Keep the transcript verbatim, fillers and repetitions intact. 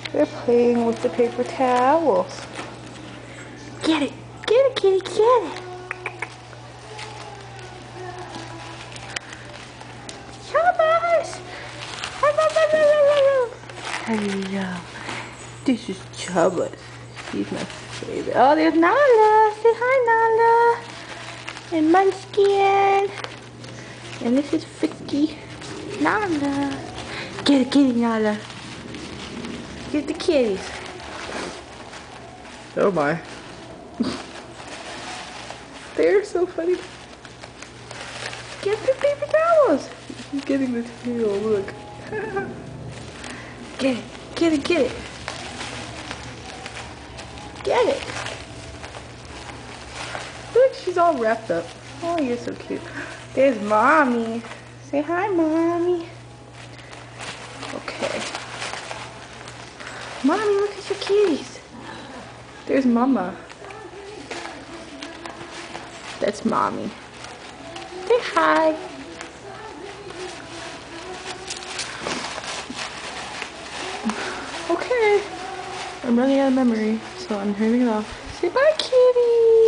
They're playing with the paper towels. Get it! Get it, kitty, get it! Chubbas! Hello. This is Chubbas. She's my favorite. Oh, there's Nala. Say hi, Nala. And Munchkin. And this is Vicky. Nala. Get it, kitty, Nala. Get the kitties. Oh my. They're so funny. Get the paper towels. He's getting the tail, look. Get it, get it, get it. Get it. Look, she's all wrapped up. Oh, you're so cute. There's Mommy. Say hi, Mommy. Okay. Mommy, look at your kitties. There's Mama. That's Mommy. Say hi. Okay. I'm running out of memory, so I'm turning it off. Say bye, kitty.